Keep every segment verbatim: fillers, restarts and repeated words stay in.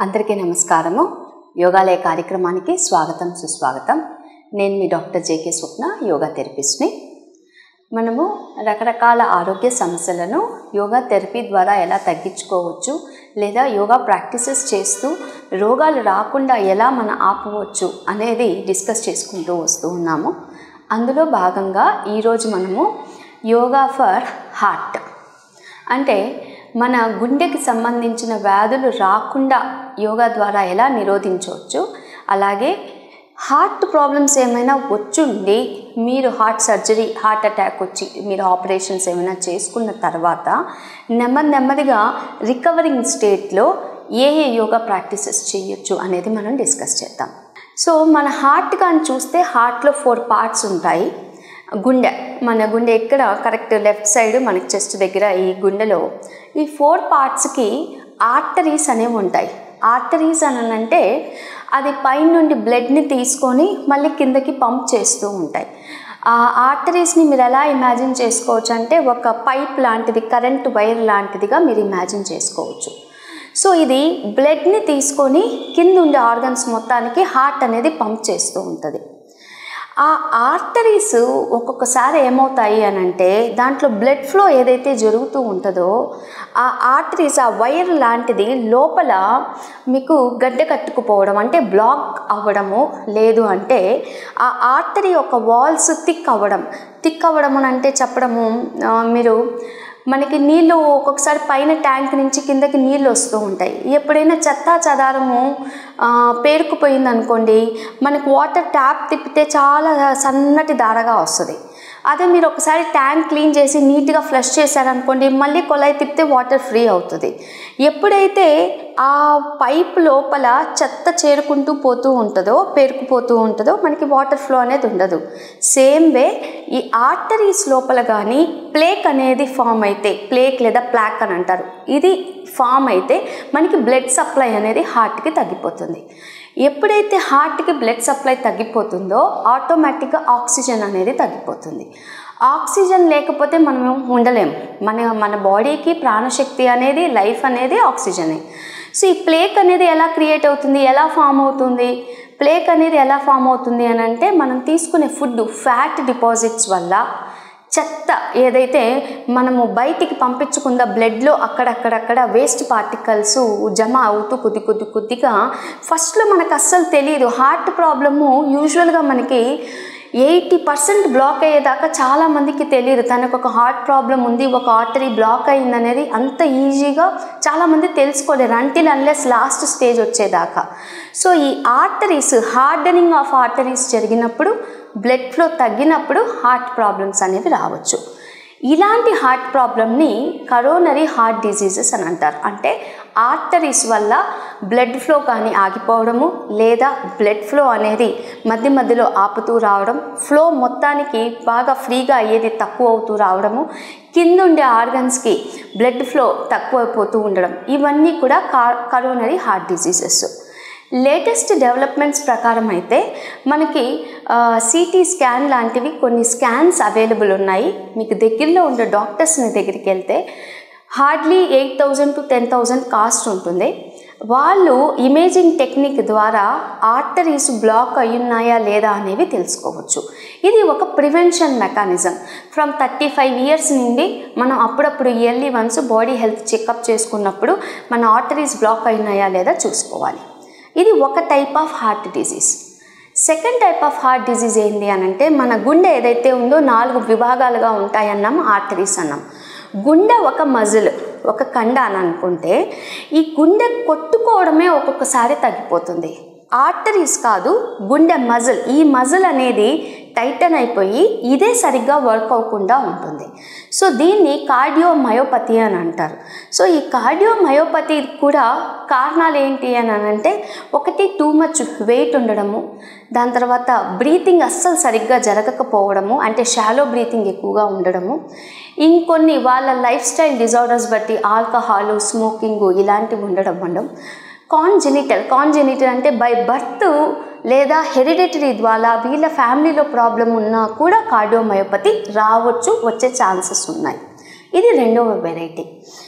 అందరికీ నమస్కారము. యోగాలయ కార్యక్రమానికి స్వాగతం సుస్వాగతం. నేను మీ డాక్టర్ జేకే స్వప్న, యోగా థెరపిస్ట్ని. మనము రకరకాల ఆరోగ్య సమస్యలను యోగా థెరపీ ద్వారా ఎలా తగ్గించుకోవచ్చు, లేదా యోగా ప్రాక్టీసెస్ చేస్తూ రోగాలు రాకుండా ఎలా మనం ఆపవచ్చు అనేది డిస్కస్ చేసుకుంటూ వస్తూ ఉన్నాము. అందులో భాగంగా ఈరోజు మనము యోగా ఫర్ హార్ట్, అంటే మన గుండెకి సంబంధించిన వ్యాధులు రాకుండా యోగా ద్వారా ఎలా నిరోధించవచ్చు, అలాగే హార్ట్ ప్రాబ్లమ్స్ ఏమైనా వచ్చుండి మీరు హార్ట్ సర్జరీ హార్ట్ అటాక్ వచ్చి మీరు ఆపరేషన్స్ ఏమైనా చేసుకున్న తర్వాత నెమ్మది నెమ్మదిగా రికవరింగ్ స్టేట్లో ఏ ఏ యోగా ప్రాక్టీసెస్ చేయొచ్చు అనేది మనం డిస్కస్ చేద్దాం. సో మన హార్ట్ కానీ చూస్తే హార్ట్లో ఫోర్ పార్ట్స్ ఉంటాయి. గుండె, మన గుండె ఎక్కడ కరెక్ట్ లెఫ్ట్ సైడ్ మనకి చెస్ట్ దగ్గర ఈ గుండెలో ఈ ఫోర్ పార్ట్స్కి ఆర్టరీస్ అనేవి ఉంటాయి. ఆర్టరీస్ అని అంటే అది పైనుండి బ్లడ్ని తీసుకొని మళ్ళీ కిందకి పంప్ చేస్తూ ఉంటాయి. ఆ ఆర్టరీస్ని మీరు ఎలా ఇమాజిన్ చేసుకోవచ్చు అంటే ఒక పైప్ లాంటిది, కరెంట్ వైర్ లాంటిదిగా మీరు ఇమాజిన్ చేసుకోవచ్చు. సో ఇది బ్లడ్ని తీసుకొని కింద ఉండే ఆర్గన్స్ మొత్తానికి హార్ట్ అనేది పంప్ చేస్తూ ఉంటుంది. ఆ ఆర్టరీస్ ఒక్కొక్కసారి ఏమవుతాయి అని అంటే దాంట్లో బ్లడ్ ఫ్లో ఏదైతే జరుగుతూ ఉంటుందో ఆ ఆర్టరీస్, ఆ వైర్ లాంటిది లోపల మీకు గడ్డ కట్టుకుపోవడం అంటే బ్లాక్ అవ్వడము, లేదు అంటే ఆ ఆర్టరీ యొక్క వాల్స్ థిక్ అవ్వడం. థిక్ అవ్వడం అని అంటే చెప్పడము, మీరు మనకి నీళ్ళు ఒక్కొక్కసారి పైన ట్యాంక్ నుంచి కిందకి నీళ్ళు వస్తూ ఉంటాయి. ఎప్పుడైనా చెత్తా చెదారము పేరుకుపోయింది అనుకోండి, మనకు వాటర్ ట్యాప్ తిప్పితే చాలా సన్నటి దారగా వస్తుంది. అదే మీరు ఒకసారి ట్యాంక్ క్లీన్ చేసి నీట్గా ఫ్లష్ చేశారనుకోండి, మళ్ళీ కొలాయి తిప్పితే వాటర్ ఫ్రీ అవుతుంది. ఎప్పుడైతే ఆ పైప్ లోపల చెత్త చేరుకుంటూ పోతూ ఉంటుందో, పేరుకుపోతూ ఉంటుందో మనకి వాటర్ ఫ్లో అనేది ఉండదు. సేమ్ వే ఈ ఆర్టరీస్ లోపల కానీ ప్లేక్ అనేది ఫామ్ అయితే, ప్లేక్ లేదా ప్లాక్ అని అంటారు, ఇది ఫామ్ అయితే మనకి బ్లడ్ సప్లై అనేది హార్ట్కి తగ్గిపోతుంది. ఎప్పుడైతే హార్ట్కి బ్లడ్ సప్లై తగ్గిపోతుందో ఆటోమేటిక్గా ఆక్సిజన్ అనేది తగ్గిపోతుంది. ఆక్సిజన్ లేకపోతే మనం ఉండలేము. మన మన బాడీకి ప్రాణశక్తి అనేది, లైఫ్ అనేది ఆక్సిజనే. సో ఈ ప్లేక్ అనేది ఎలా క్రియేట్ అవుతుంది, ఎలా ఫామ్ అవుతుంది? ప్లేక్ అనేది ఎలా ఫామ్ అవుతుంది అని అంటే మనం తీసుకునే ఫుడ్, ఫ్యాట్ డిపాజిట్స్ వల్ల, చెత్త ఏదైతే మనము బయటికి పంపించుకుందా బ్లడ్లో అక్కడక్కడక్కడ వేస్ట్ పార్టికల్స్ జమ అవుతూ కొద్ది కొద్ది కొద్దిగా ఫస్ట్లో మనకు అస్సలు తెలియదు. హార్ట్ ప్రాబ్లము యూజువల్గా మనకి ఎయిటీ పర్సెంట్ బ్లాక్ అయ్యేదాకా చాలామందికి తెలియదు. తనకు ఒక హార్ట్ ప్రాబ్లం ఉంది, ఒక ఆర్టరీ బ్లాక్ అయింది అనేది అంత ఈజీగా చాలామంది తెలుసుకోలేరు అంటిల్ అన్లెస్ లాస్ట్ స్టేజ్ వచ్చేదాకా. సో ఈ ఆర్టరీస్, హార్డనింగ్ ఆఫ్ ఆర్టరీస్ జరిగినప్పుడు, బ్లడ్ ఫ్లో తగ్గినప్పుడు హార్ట్ ప్రాబ్లమ్స్ అనేవి రావచ్చు. ఇలాంటి హార్ట్ ప్రాబ్లమ్ని కరోనరీ హార్ట్ డిజీజెస్ అని అంటారు. అంటే ఆర్టరీస్ వల్ల బ్లడ్ ఫ్లో కానీ ఆగిపోవడము, లేదా బ్లడ్ ఫ్లో అనేది మధ్య మధ్యలో ఆపుతూ రావడం, ఫ్లో మొత్తానికి బాగా ఫ్రీగా అయ్యేది తక్కువ అవుతూ రావడము, కిందుండే ఆర్గన్స్కి బ్లడ్ ఫ్లో తక్కువైపోతూ ఉండడం, ఇవన్నీ కూడా coronary heart diseases. Latest developments ప్రకారం అయితే మనకి సిటీ స్కాన్ లాంటివి కొన్ని స్కాన్స్ అవైలబుల్ ఉన్నాయి. మీకు దగ్గరలో ఉండే డాక్టర్స్ని దగ్గరికి వెళ్తే hardly eight thousand to ten thousand cost ఉంటుంది. వాళ్ళు ఇమేజింగ్ టెక్నిక్ ద్వారా ఆర్టరీస్ బ్లాక్ అయ్యున్నాయా లేదా అనేవి తెలుసుకోవచ్చు. ఇది ఒక prevention mechanism. From thirty five years నుండి మనం అప్పుడప్పుడు yearly once body health checkup చేసుకున్నప్పుడు మన ఆర్టరీస్ బ్లాక్ అయినాయా లేదా చూసుకోవాలి. ఇది ఒక type of heart disease. Second type of heart disease ఏంటి అని అంటే మన గుండె ఏదైతే ఉందో నాలుగు విభాగాలుగా ఉంటాయన్నాం, ఆర్టరీస్ అన్నాం. గుండె ఒక మజిల్, ఒక కండ అని అనుకుంటే ఈ గుండె కొట్టుకోవడమే ఒక్కొక్కసారి తగ్గిపోతుంది. ఆర్టరీస్ కాదు, గుండె మజిల్. ఈ మజిల్ అనేది టైటన్ అయిపోయి ఇదే సరిగ్గా వర్క్ అవ్వకుండా ఉంటుంది. సో దీన్ని కార్డియోమయోపతి అని అంటారు. సో ఈ కార్డియోమయోపతి కూడా కారణాలు ఏంటి అని అంటే ఒకటి టూ మచ్ వెయిట్ ఉండడము, దాని తర్వాత బ్రీతింగ్ అస్సలు సరిగ్గా జరగకపోవడము, అంటే షాలో బ్రీతింగ్ ఎక్కువగా ఉండడము, ఇంకొన్ని వాళ్ళ లైఫ్ స్టైల్ డిజార్డర్స్ బట్టి ఆల్కహాలు, స్మోకింగ్ ఇలాంటివి ఉండడం ఉండడం కాన్జెనిటల్. కాన్జెనిటల్ అంటే బై బర్త్ లేదా హెరిడిటరీ ద్వారా వీళ్ళ ఫ్యామిలీలో ప్రాబ్లం ఉన్నా కూడా కార్డియోమయోపతి రావచ్చు, వచ్చే ఛాన్సెస్ ఉన్నాయి. ఇది రెండవ వెరైటీ.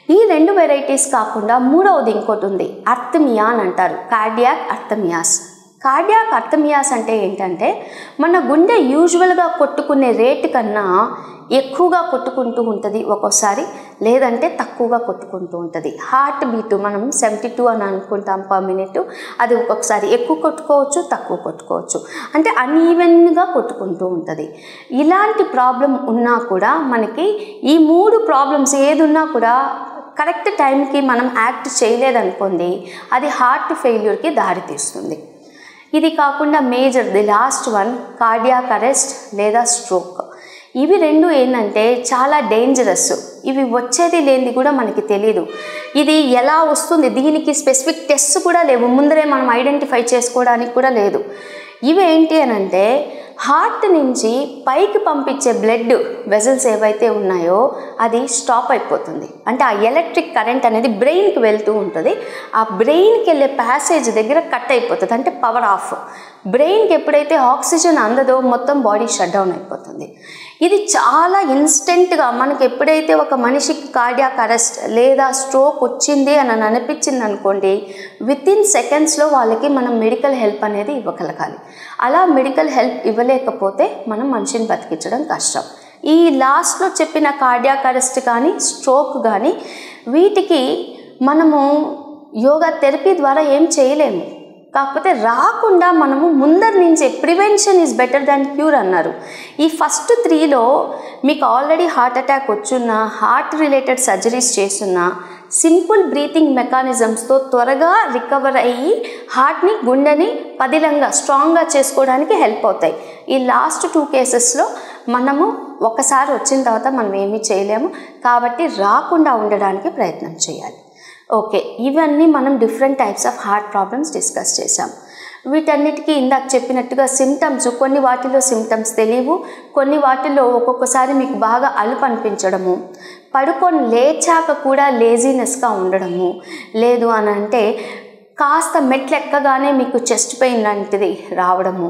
ఈ రెండు వెరైటీస్ కాకుండా మూడవది ఇంకోటి ఉంది, అర్థమియా అని అంటారు, కార్డియాక్ అర్థమియాస్. కార్డియాక్ అర్థమియాస్ అంటే ఏంటంటే మన గుండె యూజువల్గా కొట్టుకునే రేటు కన్నా ఎక్కువగా కొట్టుకుంటూ ఉంటుంది ఒక్కోసారి, లేదంటే తక్కువగా కొట్టుకుంటూ ఉంటుంది. హార్ట్ బీట్ మనం సెవెంటీ టూ అని అనుకుంటాం పర్ మినిట్, అది ఒక్కొక్కసారి ఎక్కువ కొట్టుకోవచ్చు, తక్కువ కొట్టుకోవచ్చు, అంటే అన్ఈవెన్గా కొట్టుకుంటూ ఉంటుంది. ఇలాంటి ప్రాబ్లం ఉన్నా కూడా మనకి ఈ మూడు ప్రాబ్లమ్స్ ఏది ఉన్నా కూడా కరెక్ట్ టైంకి మనం యాక్ట్ చేయలేదనుకోండి, అది హార్ట్ ఫెయిల్యూర్కి దారితీస్తుంది. ఇది కాకుండా major the last one cardiac arrest లేదా స్ట్రోక్. ఇవి రెండు ఏంటంటే చాలా డేంజరస్. ఇవి వచ్చేది లేనిది కూడా మనకి తెలియదు. ఇది ఎలా వస్తుంది, దీనికి స్పెసిఫిక్ టెస్ట్ కూడా లేవు, ముందరే మనం ఐడెంటిఫై చేసుకోవడానికి కూడా లేదు. ఇవి ఏంటి అని అంటే హార్ట్ నుంచి పైకి పంపించే బ్లడ్ వెజల్స్ ఏవైతే ఉన్నాయో అది స్టాప్ అయిపోతుంది. అంటే ఆ ఎలక్ట్రిక్ కరెంట్ అనేది బ్రెయిన్కి వెళ్తూ ఉంటుంది. ఆ బ్రెయిన్కి వెళ్ళే ప్యాసేజ్ దగ్గర కట్ అయిపోతుంది, అంటే పవర్ ఆఫ్. బ్రెయిన్కి ఎప్పుడైతే ఆక్సిజన్ అందదో మొత్తం బాడీ షట్ డౌన్ అయిపోతుంది. ఇది చాలా ఇన్స్టెంట్గా మనకి ఎప్పుడైతే ఒక మనిషికి కార్డియాక్ అరెస్ట్ లేదా స్ట్రోక్ వచ్చింది అని అనిపించింది అనుకోండి, విత్ ఇన్ సెకండ్స్లో వాళ్ళకి మనం మెడికల్ హెల్ప్ అనేది ఇవ్వగలగాలి. అలా మెడికల్ హెల్ప్ ఇవ్వలేకపోతే మనం మనిషిని బతికించడం కష్టం. ఈ లాస్ట్లో చెప్పిన కార్డియాక్ అరెస్ట్ కానీ స్ట్రోక్ కానీ వీటికి మనము యోగా థెరపీ ద్వారా ఏం చేయలేము. కాకపోతే రాకుండా మనము ముందరి నుంచే prevention is better than cure అన్నారు. ఈ ఫస్ట్ త్రీలో మీకు ఆల్రెడీ హార్ట్ అటాక్ వచ్చున్నా, హార్ట్ రిలేటెడ్ సర్జరీస్ చేస్తున్నా, సింపుల్ బ్రీతింగ్ మెకానిజమ్స్తో త్వరగా రికవర్ అయ్యి హార్ట్ని గుండెని పదిలంగా స్ట్రాంగ్గా చేసుకోవడానికి హెల్ప్ అవుతాయి. ఈ లాస్ట్ టూ కేసెస్లో మనము ఒకసారి వచ్చిన తర్వాత మనం ఏమీ చేయలేము, కాబట్టి రాకుండా ఉండడానికి ప్రయత్నం చేయాలి. ఓకే, ఇవన్నీ మనం different types of heart problems discuss చేసాం. వీటన్నిటికీ ఇందాక చెప్పినట్టుగా సిమ్టమ్స్, కొన్ని వాటిలో సిమ్టమ్స్ తెలియవు, కొన్ని వాటిల్లో ఒక్కొక్కసారి మీకు బాగా అలుపు అనిపించడము, పడుకొని లేచాక కూడా లేజీనెస్గా ఉండడము, లేదు అని అంటే కాస్త మెట్లు ఎక్కగానే మీకు చెస్ట్ పెయిన్ లాంటిది రావడము.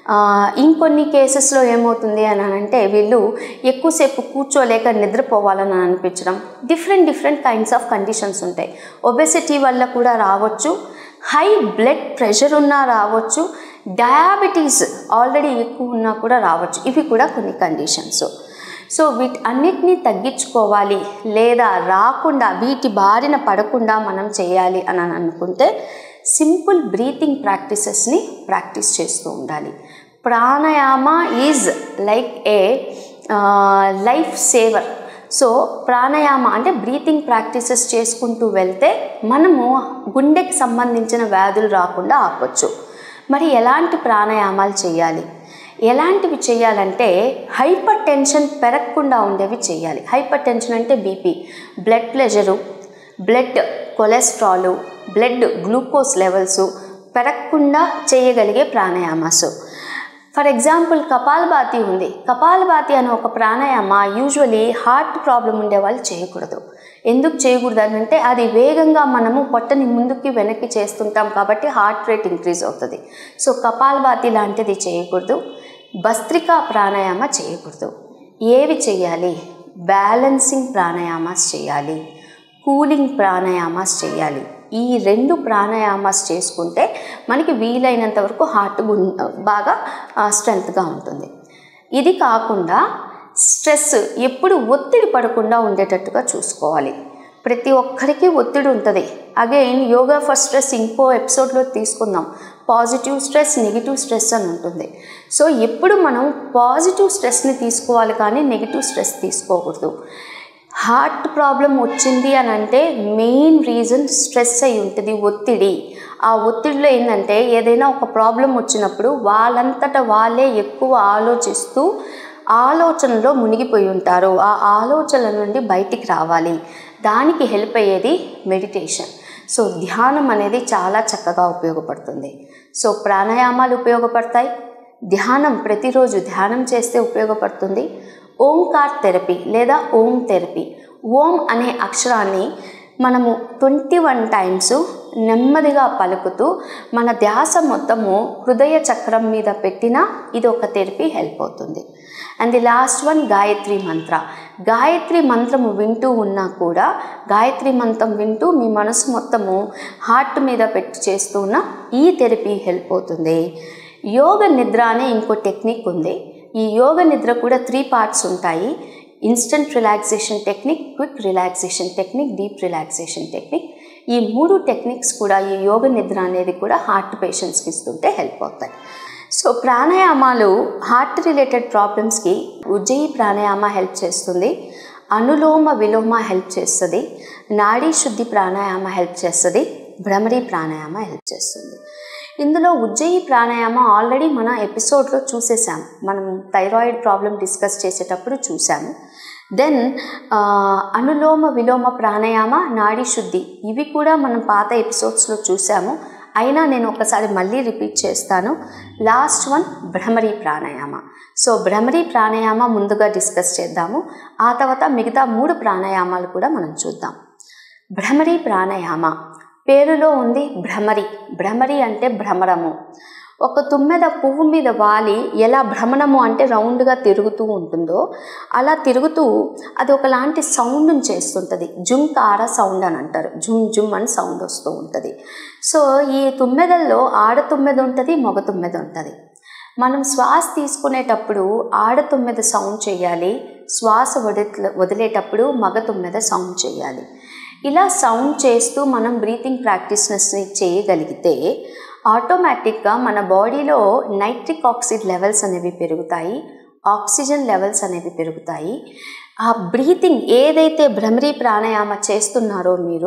ఇంకొన్ని కేసెస్లో ఏమవుతుంది అని అంటే వీళ్ళు ఎక్కువసేపు కూర్చోలేక నిద్రపోవాలని అనిపించడం. Different different kinds of conditions ఉంటాయి. ఒబెసిటీ వల్ల కూడా రావచ్చు, హై బ్లడ్ ప్రెషర్ ఉన్నా రావచ్చు, డయాబెటీస్ ఆల్రెడీ ఎక్కువ ఉన్నా కూడా రావచ్చు. ఇవి కూడా కొన్ని కండిషన్స్. సో వీటి అన్నిటినీ తగ్గించుకోవాలి లేదా రాకుండా వీటి బారిన పడకుండా మనం చేయాలి అని అనుకుంటే సింపుల్ బ్రీతింగ్ ప్రాక్టీసెస్ని ప్రాక్టీస్ చేస్తూ ఉండాలి. Pranayama is like a life saver. So pranayama అంటే బ్రీతింగ్ ప్రాక్టీసెస్ చేసుకుంటూ వెళ్తే మనము గుండెకి సంబంధించిన వ్యాధులు రాకుండా ఆపొచ్చు. మరి ఎలాంటి ప్రాణాయామాలు చేయాలి, ఎలాంటివి చేయాలంటే హైపర్ టెన్షన్ పెరగకుండా ఉండేవి చేయాలి. హైపర్ టెన్షన్ అంటే BP, blood pressure, blood cholesterol, blood glucose levels పెరగకుండా చేయగలిగే ప్రాణాయామాసు. ఫర్ ఎగ్జాంపుల్ కపాలభాతి ఉంది. కపాలభాతి అనే ఒక ప్రాణాయామ యూజువలీ హార్ట్ ప్రాబ్లం ఉండే వాళ్ళు చేయకూడదు. ఎందుకు చేయకూడదు అని అంటే అది వేగంగా మనము పొట్టని ముందుకి వెనక్కి చేస్తుంటాం కాబట్టి హార్ట్ రేట్ ఇంక్రీజ్ అవుతుంది. సో కపాలభాతి లాంటిది చేయకూడదు. భస్త్రికా ప్రాణాయామ చేయకూడదు. ఏవి చేయాలి? బ్యాలెన్సింగ్ ప్రాణాయామాస్ చేయాలి, కూలింగ్ ప్రాణాయామాస్ చేయాలి. ఈ రెండు ప్రాణాయామాస్ చేసుకుంటే మనకి వీలైనంత వరకు హార్ట్ బాగా స్ట్రెంగ్త్గా ఉంటుంది. ఇది కాకుండా స్ట్రెస్ ఎప్పుడు ఒత్తిడి పడకుండా ఉండేటట్టుగా చూసుకోవాలి. ప్రతి ఒక్కరికి ఒత్తిడి ఉంటుంది. అగైన్ యోగా ఫర్ స్ట్రెస్ ఇంకో ఎపిసోడ్లో తీసుకుందాం. పాజిటివ్ స్ట్రెస్, నెగిటివ్ స్ట్రెస్ అని ఉంటుంది. సో ఎప్పుడు మనం పాజిటివ్ స్ట్రెస్ని తీసుకోవాలి కానీ నెగిటివ్ స్ట్రెస్ తీసుకోకూడదు. హార్ట్ ప్రాబ్లం వచ్చింది అని అంటే మెయిన్ రీజన్ స్ట్రెస్ అయి ఉంటుంది, ఒత్తిడి. ఆ ఒత్తిడిలో ఏంటంటే ఏదైనా ఒక ప్రాబ్లం వచ్చినప్పుడు వాళ్ళంతటా వాళ్ళే ఎక్కువ ఆలోచిస్తూ ఆలోచనలో మునిగిపోయి ఉంటారు. ఆ ఆలోచనల నుండి బయటికి రావాలి. దానికి హెల్ప్ అయ్యేది మెడిటేషన్. సో ధ్యానం అనేది చాలా చక్కగా ఉపయోగపడుతుంది. సో ప్రాణాయామాలు ఉపయోగపడతాయి, ధ్యానం ప్రతిరోజు ధ్యానం చేస్తే ఉపయోగపడుతుంది. ఓంకార్ థెరపీ లేదా ఓం థెరపీ, ఓం అనే అక్షరాన్ని మనము ట్వంటీ వన్ టైమ్స్ నెమ్మదిగా పలుకుతూ మన ధ్యాస మొత్తము హృదయ చక్రం మీద పెట్టినా ఇది ఒక థెరపీ హెల్ప్ అవుతుంది. And the last one Gayatri mantra. Gayatri మంత్రము వింటూ ఉన్నా కూడా గాయత్రి మంత్రం వింటూ మీ మనసు మొత్తము హార్ట్ మీద పెట్టి చేస్తూ ఉన్న ఈ థెరపీ హెల్ప్ అవుతుంది. యోగ నిద్ర అనే ఇంకో టెక్నిక్ ఉంది. ఈ యోగ నిద్ర కూడా త్రీ పార్ట్స్ ఉంటాయి. Instant relaxation technique, quick relaxation technique, deep relaxation technique. ఈ మూడు టెక్నిక్స్ కూడా ఈ యోగ నిద్ర అనేది కూడా హార్ట్ పేషెంట్స్కి ఇస్తుంటే హెల్ప్ అవుతాయి. సో ప్రాణాయామాలు హార్ట్ రిలేటెడ్ ప్రాబ్లమ్స్కి ఉజ్జయి ప్రాణాయామ హెల్ప్ చేస్తుంది, అనులోమ విలోమ హెల్ప్ చేస్తుంది, నాడీ శుద్ధి ప్రాణాయామ హెల్ప్ చేస్తుంది, భ్రమరి ప్రాణాయామ హెల్ప్ చేస్తుంది. ఇందులో ఉజ్జయి ప్రాణాయామ ఆల్రెడీ మన ఎపిసోడ్లో చూసేసాం, మనం థైరాయిడ్ ప్రాబ్లం డిస్కస్ చేసేటప్పుడు చూసాము. దెన్ అనులోమ విలోమ ప్రాణాయామ, నాడీ శుద్ధి ఇవి కూడా మనం పాత ఎపిసోడ్స్లో చూసాము. అయినా నేను ఒకసారి మళ్ళీ రిపీట్ చేస్తాను. Last one Bhramari pranayama. So Bhramari pranayama ముందుగా డిస్కస్ చేద్దాము, ఆ తర్వాత మిగతా మూడు ప్రాణాయామాలు కూడా మనం చూద్దాం. భ్రమరి ప్రాణాయామ పేరులో ఉంది భ్రమరి. భ్రమరి అంటే భ్రమరము. ఒక తుమ్మెద పువ్వు మీద వాలి ఎలా భ్రమణము అంటే రౌండ్గా తిరుగుతూ ఉంటుందో అలా తిరుగుతూ అది ఒకలాంటి సౌండ్ని చేస్తుంటుంది. జుంకార సౌండ్ అని అంటారు. జుమ్ జుమ్ అని సౌండ్ వస్తూ ఉంటుంది. సో ఈ తుమ్మెదల్లో ఆడ తుమ్మెద ఉంటుంది, మగ తుమ్మెద ఉంటుంది. మనం శ్వాస తీసుకునేటప్పుడు ఆడ తుమ్మెద సౌండ్ చేయాలి, శ్వాస వది వదిలేటప్పుడు మగ తుమ్మెద సౌండ్ చేయాలి. ఇలా సౌండ్ చేస్తూ మనం బ్రీతింగ్ ప్రాక్టీస్ని చేయగలిగితే ఆటోమేటిక్గా మన బాడీలో నైట్రిక్ ఆక్సైడ్ లెవెల్స్ అనేవి పెరుగుతాయి, ఆక్సిజన్ లెవెల్స్ అనేవి పెరుగుతాయి. ఆ బ్రీతింగ్ ఏదైతే భ్రమరి ప్రాణాయామ చేస్తున్నారో మీరు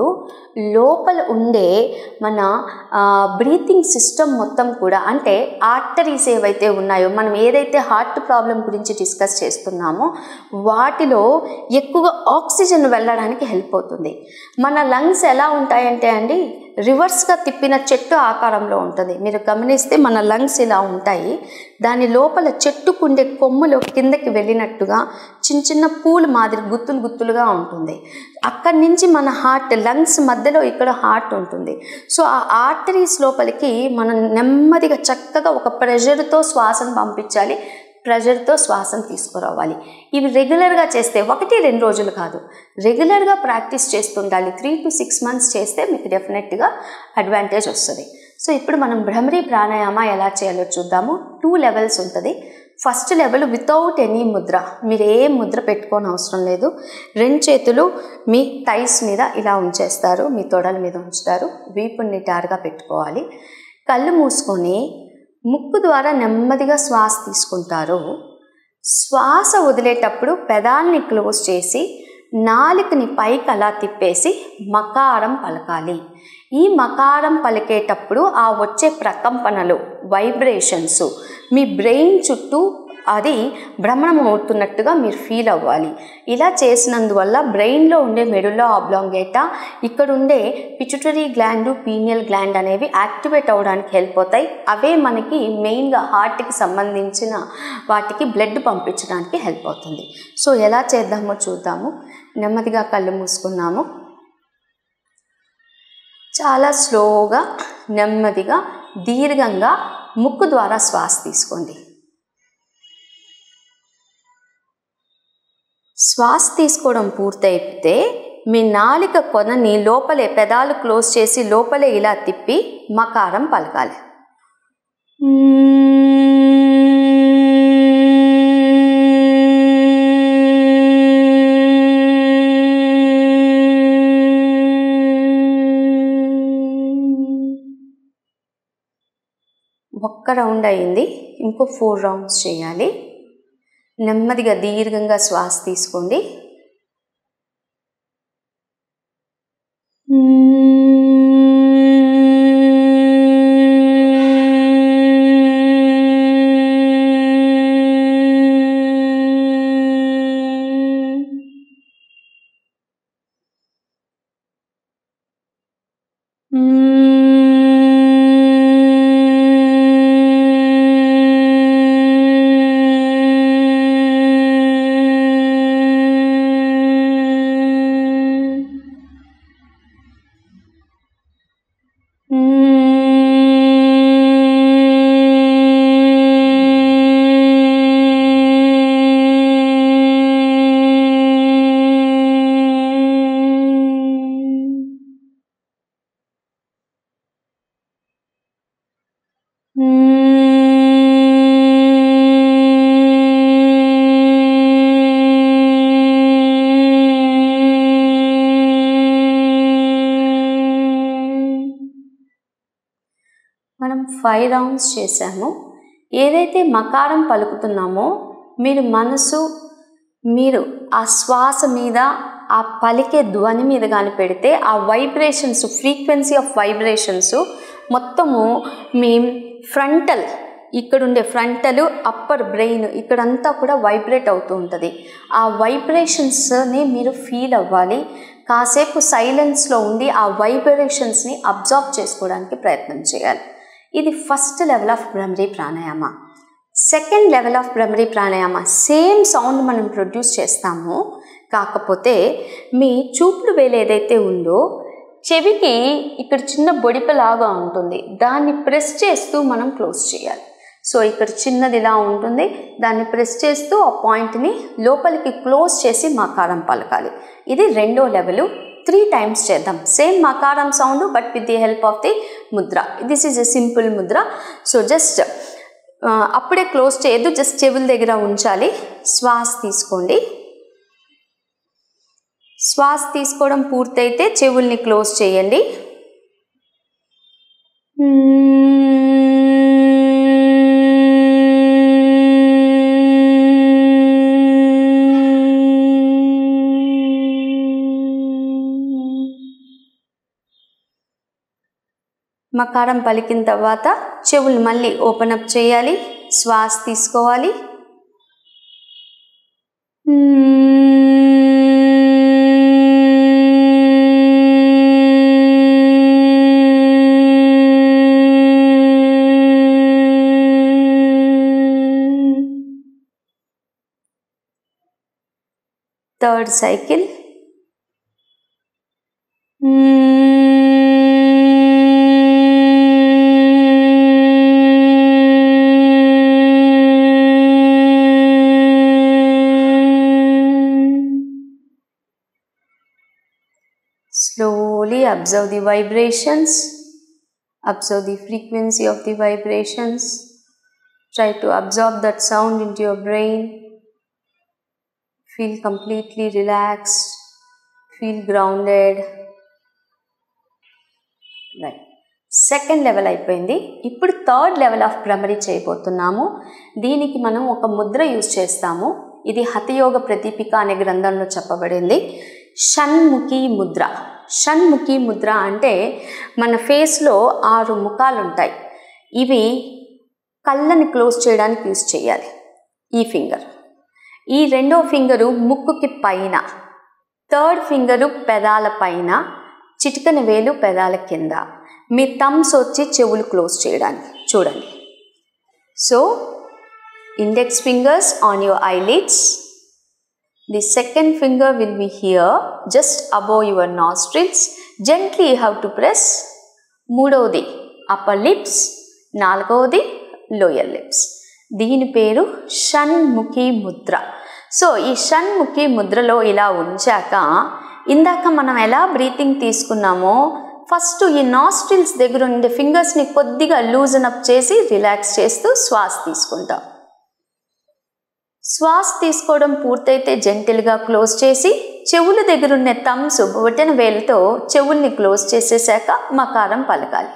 లోపల ఉండే మన బ్రీతింగ్ సిస్టమ్ మొత్తం కూడా, అంటే ఆర్టరీస్ ఏవైతే ఉన్నాయో, మనం ఏదైతే హార్ట్ ప్రాబ్లం గురించి డిస్కస్ చేస్తున్నామో వాటిలో ఎక్కువగా ఆక్సిజన్ వెళ్ళడానికి హెల్ప్ అవుతుంది. మన లంగ్స్ ఎలా ఉంటాయంటే అండి రివర్స్గా తిప్పిన చెట్టు ఆకారంలో ఉంటుంది. మీరు గమనిస్తే మన లంగ్స్ ఇలా ఉంటాయి, దాని లోపల చెట్టుకుండే కొమ్ములు కిందకి వెళ్ళినట్టుగా చిన్న చిన్న పూలు మాదిరి గుత్తులు గుత్తులుగా ఉంటుంది. అక్కడి నుంచి మన హార్ట్ లంగ్స్ మధ్యలో ఇక్కడ హార్ట్ ఉంటుంది. సో ఆ ఆర్టరీస్ లోపలికి మనం నెమ్మదిగా చక్కగా ఒక ప్రెషర్తో శ్వాసను పంపించాలి, ప్రెషర్తో శ్వాసను తీసుకురావాలి. ఇవి రెగ్యులర్గా చేస్తే ఒకటి రెండు రోజులు కాదు, రెగ్యులర్గా ప్రాక్టీస్ చేస్తుండాలి. త్రీ టు సిక్స్ మంత్స్ చేస్తే మీకు డెఫినెట్గా అడ్వాంటేజ్ వస్తుంది. సో ఇప్పుడు మనం భ్రమరి ప్రాణాయామ ఎలా చేయాలో చూద్దాము. టూ లెవెల్స్ ఉంటుంది. First level without any mudra, మీరు ఏ ముద్ర పెట్టుకోని అవసరం లేదు. రెండు చేతులు మీ థైస్ మీద ఇలా ఉంచేస్తారు, మీ తొడల మీద ఉంచుతారు, వీపుని నిటారుగా పెట్టుకోవాలి. కళ్ళు మూసుకొని ముక్కు ద్వారా నెమ్మదిగా శ్వాస తీసుకుంటారు. శ్వాస వదిలేటప్పుడు పెదాల్ని క్లోజ్ చేసి నాలుకని పైకి అలా తిప్పేసి మకారం పలకాలి. ఈ మకారం పలికేటప్పుడు ఆ వచ్చే ప్రకంపనలు, వైబ్రేషన్స్ మీ బ్రెయిన్ చుట్టూ అది భ్రమణం అవుతున్నట్టుగా మీరు ఫీల్ అవ్వాలి. ఇలా చేసినందువల్ల బ్రెయిన్లో ఉండే మెడుల్లా ఆబ్లాంగేటా, ఇక్కడ ఉండే పిట్యూటరీ గ్లాండ్, పీనియల్ గ్లాండ్ అనేవి యాక్టివేట్ అవ్వడానికి హెల్ప్ అవుతాయి. అవే మనకి మెయిన్గా హార్ట్కి సంబంధించిన వాటికి బ్లడ్ పంపించడానికి హెల్ప్ అవుతుంది. సో ఎలా చేద్దామో చూద్దాము. నెమ్మదిగా కళ్ళు మూసుకున్నాము. చాలా స్లోగా నెమ్మదిగా దీర్ఘంగా ముక్కు ద్వారా శ్వాస తీసుకోండి. శ్వాస తీసుకోవడం పూర్తయితే మీ నాలిక కొనని లోపలే పెదాలు క్లోజ్ చేసి లోపలే ఇలా తిప్పి మకారం పలకాలి. ఒక్క రౌండ్ అయింది, ఇంకో ఫోర్ రౌండ్స్ చేయాలి. నెమ్మదిగా దీర్ఘంగా శ్వాస తీసుకోండి. ఫైవ్ రౌండ్స్ చేసాము. ఏదైతే మకారం పలుకుతున్నామో మీరు మనసు మీరు ఆ శ్వాస మీద ఆ పలికే ధ్వని మీద కానీ పెడితే ఆ వైబ్రేషన్స్ ఫ్రీక్వెన్సీ ఆఫ్ వైబ్రేషన్స్ మొత్తము మీ ఫ్రంటల్ ఇక్కడుండే ఫ్రంటల్ అప్పర్ బ్రెయిన్ ఇక్కడంతా కూడా వైబ్రేట్ అవుతూ ఉంటుంది. ఆ వైబ్రేషన్స్ని మీరు ఫీల్ అవ్వాలి. కాసేపు సైలెన్స్లో ఉండి ఆ వైబ్రేషన్స్ని అబ్జర్వ్ చేసుకోవడానికి ప్రయత్నం చేయాలి. ఇది first level of Bhramari pranayama. Second level of Bhramari pranayama same sound మనం ప్రొడ్యూస్ చేస్తాము, కాకపోతే మీ చూపుడు వేలు ఏదైతే ఉందో చెవికి ఇక్కడ చిన్న బొడిపలాగా ఉంటుంది, దాన్ని ప్రెస్ చేస్తూ మనం క్లోజ్ చేయాలి. సో ఇక్కడ చిన్నది ఇలా ఉంటుంది, దాన్ని ప్రెస్ చేస్తూ ఆ పాయింట్ని లోపలికి క్లోజ్ చేసి మకారం పలకాలి. ఇది రెండో లెవెల్. త్రీ టైమ్స్ చేద్దాం. సేమ్ మకారం sound but with the help of the mudra. This is a simple mudra. So just అప్పుడే క్లోజ్ చేయొద్దు, జస్ట్ చెవుల దగ్గర ఉంచాలి. శ్వాస తీసుకోండి. శ్వాస తీసుకోవడం పూర్తయితే చెవుల్ని క్లోజ్ చేయండి. మకారం పలికిన తర్వాత చెవులు మళ్ళీ ఓపెన్ అప్ చేయాలి. శ్వాస తీసుకోవాలి. Third cycle. Slowly observe the vibrations, observe the frequency of the vibrations. Try to absorb that sound into your brain. Feel completely relaxed, feel grounded. Right. Second level అయిపోయింది. ఇప్పుడు థర్డ్ లెవెల్ ఆఫ్ భ్రమరీ చేయబోతున్నాము. దీనికి మనం ఒక Mudra use చేస్తాము. ఇది హఠయోగ ప్రదీపిక అనే గ్రంథంలో చెప్పబడింది. షణ్ముఖి ముద్ర. షణ్ముఖి ముద్ర అంటే మన ఫేస్లో ఆరు ముఖాలు ఉంటాయి. ఇవి కళ్ళని క్లోజ్ చేయడానికి యూజ్ చేయాలి. ఈ ఫింగర్, ఈ రెండో ఫింగరు ముక్కుకి పైన, థర్డ్ ఫింగరు పెదాల పైన, చిటికన వేలు పెదాల కింద, మీ థమ్స్ వచ్చి చెవులు క్లోజ్ చేయడానికి. చూడండి. So index fingers on your eyelids. The second finger will be here, just above your nostrils. Gently you have to press. మూడవది upper lips, నాలుగవది lower lips. దీని పేరు షణ్ముఖి ముద్ర. సో ఈ షణ్ముఖి ముద్రలో ఇలా ఉంచాక ఇందాక మనం ఎలా బ్రీతింగ్ తీసుకున్నామో ఫస్ట్ ఈ నాస్ట్రిల్స్ దగ్గర ఉండే ఫింగర్స్ని కొద్దిగా లూజన్ అప్ చేసి రిలాక్స్ చేస్తూ శ్వాస తీసుకుంటాం. శ్వాస తీసుకోవడం పూర్తయితే జెంటిల్గా క్లోజ్ చేసి చెవుల దగ్గర ఉన్న థమ్స్ బొటన వేలుతో చెవుల్ని క్లోజ్ చేసేసాక మకారం పలకాలి.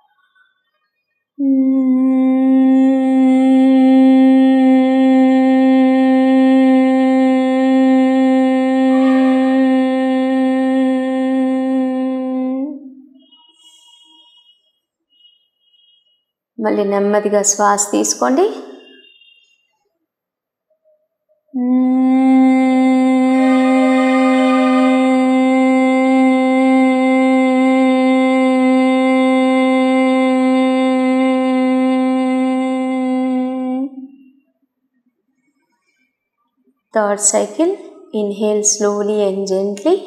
మళ్ళీ నెమ్మదిగా శ్వాస తీసుకోండి. Third cycle, inhale slowly and gently.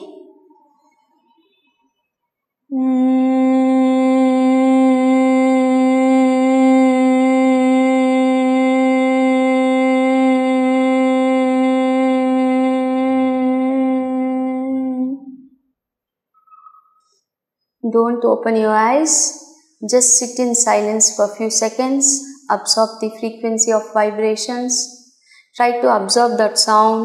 Don't open your eyes. Just sit in silence for a few seconds. Absorb the frequency of vibrations. Try to absorb that sound.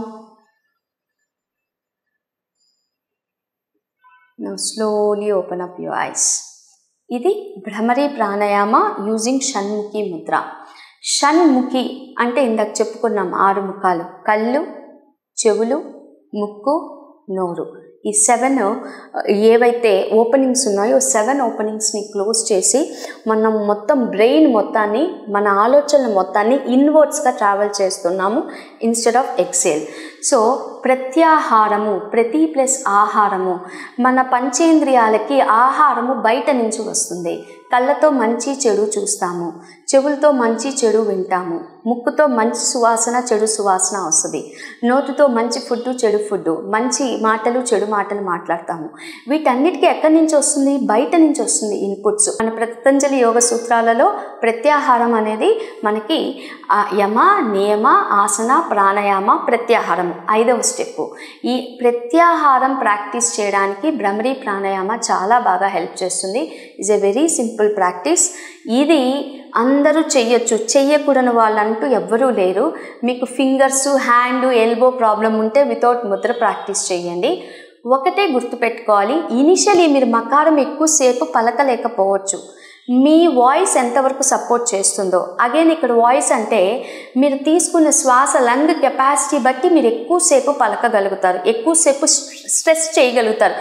Now slowly open up your eyes. ఇది భ్రమరీ pranayama using Shanmukhi Mudra. Shanmukhi అంటే ఇందాక చెప్పుకున్నాం ఆరు ముఖాలు, కళ్ళు, చెవులు, ముక్కు, నోరు. ఈ సెవెన్ ఏవైతే ఓపెనింగ్స్ ఉన్నాయో సెవెన్ ఓపెనింగ్స్ని క్లోజ్ చేసి మనం మొత్తం బ్రెయిన్ మొత్తాన్ని, మన ఆలోచనల మొత్తాన్ని ఇన్వర్డ్స్గా ట్రావెల్ చేస్తున్నాము ఇన్స్టెడ్ ఆఫ్ ఎక్సేల్. సో ప్రత్యాహారము, ప్రతి ప్లస్ ఆహారము, మన పంచేంద్రియాలకి ఆహారము బయట నుంచి వస్తుంది. కళ్ళతో మంచి చెడు చూస్తాము, చెవులతో మంచి చెడు వింటాము, ముక్కుతో మంచి సువాసన చెడు సువాసన వస్తుంది, నోటితో మంచి ఫుడ్ చెడు ఫుడ్, మంచి మాటలు చెడు మాటలు మాట్లాడతాము. వీటన్నిటికీ ఎక్కడి నుంచి వస్తుంది? బయట నుంచి వస్తుంది ఇన్పుట్స్. మన పతంజలి యోగ సూత్రాలలో ప్రత్యాహారం అనేది మనకి యమ, నియమ, ఆసన, ప్రాణాయామ, ప్రత్యాహారం ఐదవ స్టెప్. ఈ ప్రత్యాహారం ప్రాక్టీస్ చేయడానికి భ్రమరీ ప్రాణాయామ చాలా బాగా హెల్ప్ చేస్తుంది. Is a very simple practice. ఇది అందరూ చెయ్యొచ్చు, చెయ్యకూడని వాళ్ళంటూ ఎవ్వరూ లేరు. మీకు ఫింగర్స్, హ్యాండ్, ఎల్బో ప్రాబ్లం ఉంటే వితౌట్ ముద్ర ప్రాక్టీస్ చేయండి. ఒకటే గుర్తుపెట్టుకోవాలి, ఇనిషియలీ మీరు మకారం ఎక్కువసేపు పలకలేకపోవచ్చు. మీ వాయిస్ ఎంతవరకు సపోర్ట్ చేస్తుందో. అగైన్ ఇక్కడ వాయిస్ అంటే మీరు తీసుకున్న శ్వాస లంగ్ కెపాసిటీ బట్టి మీరు ఎక్కువసేపు పలకగలుగుతారు, ఎక్కువసేపు స్ట్రెస్ చేయగలుగుతారు.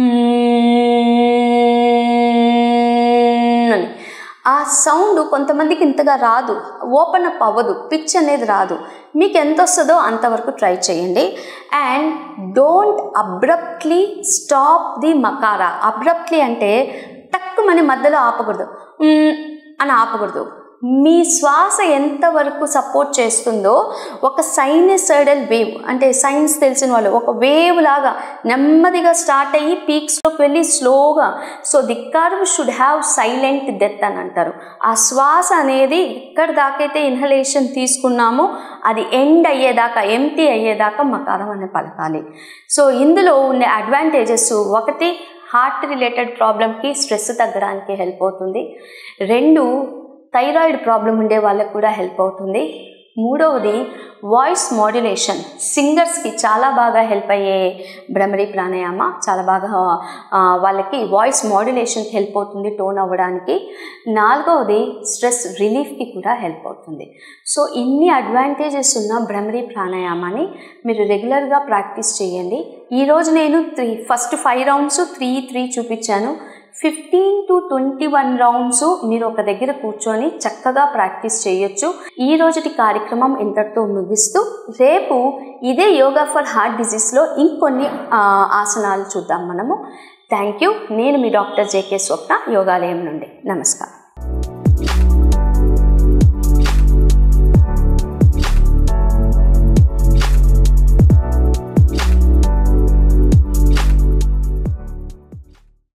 ఆ సౌండ్ కొంతమందికి ఇంతగా రాదు, ఓపెన్ అప్ అవ్వదు, పిచ్ అనేది రాదు. మీకు ఎంత వస్తుందో అంతవరకు ట్రై చేయండి. And don't abruptly stop the మకారా. అబ్రప్ట్లీ అంటే టక్కుమని మధ్యలో ఆపకూడదు, అని ఆపకూడదు. మీ శ్వాస ఎంతవరకు సపోర్ట్ చేస్తుందో ఒక సైనసైడల్ వేవ్, అంటే సైన్స్ తెలిసిన వాళ్ళు, ఒక వేవ్ లాగా నెమ్మదిగా స్టార్ట్ అయ్యి పీక్స్లోకి వెళ్ళి స్లోగా. So the curve should have silent death అని అంటారు. ఆ శ్వాస అనేది ఎక్కడి దాకైతే ఇన్హలేషన్ తీసుకున్నామో అది ఎండ్ అయ్యేదాకా, ఎంటీ అయ్యేదాకా మకారం అనే పలకాలి. సో ఇందులో ఉండే అడ్వాంటేజెస్, ఒకటి హార్ట్ రిలేటెడ్ ప్రాబ్లంకి స్ట్రెస్ తగ్గడానికి హెల్ప్ అవుతుంది. రెండు, థైరాయిడ్ ప్రాబ్లం ఉండే వాళ్ళకి కూడా హెల్ప్ అవుతుంది. మూడవది వాయిస్ మాడ్యులేషన్, సింగర్స్కి చాలా బాగా హెల్ప్ అయ్యే భ్రమరీ ప్రాణాయామ చాలా బాగా వాళ్ళకి వాయిస్ మాడ్యులేషన్కి హెల్ప్ అవుతుంది, టోన్ అవ్వడానికి. నాలుగవది స్ట్రెస్ రిలీఫ్కి కూడా హెల్ప్ అవుతుంది. సో ఇన్ని అడ్వాంటేజెస్ ఉన్న భ్రమరీ ప్రాణాయామాన్ని మీరు రెగ్యులర్గా ప్రాక్టీస్ చేయండి. ఈరోజు నేను three first five rounds three three చూపించాను. Fifteen to twenty one rounds మీరు ఒక దగ్గర కూర్చొని చక్కగా ప్రాక్టీస్ చేయొచ్చు. ఈ రోజుటి కార్యక్రమం ఇంతటితో ముగిస్తూ రేపు ఇదే యోగా ఫర్ హార్ట్ డిజీజ్లో ఇంకొన్ని ఆసనాలు చూద్దాం మనము. Thank you. నేను మీ డాక్టర్ జేకే స్వప్న, యోగాలయం నుండి. నమస్కారం.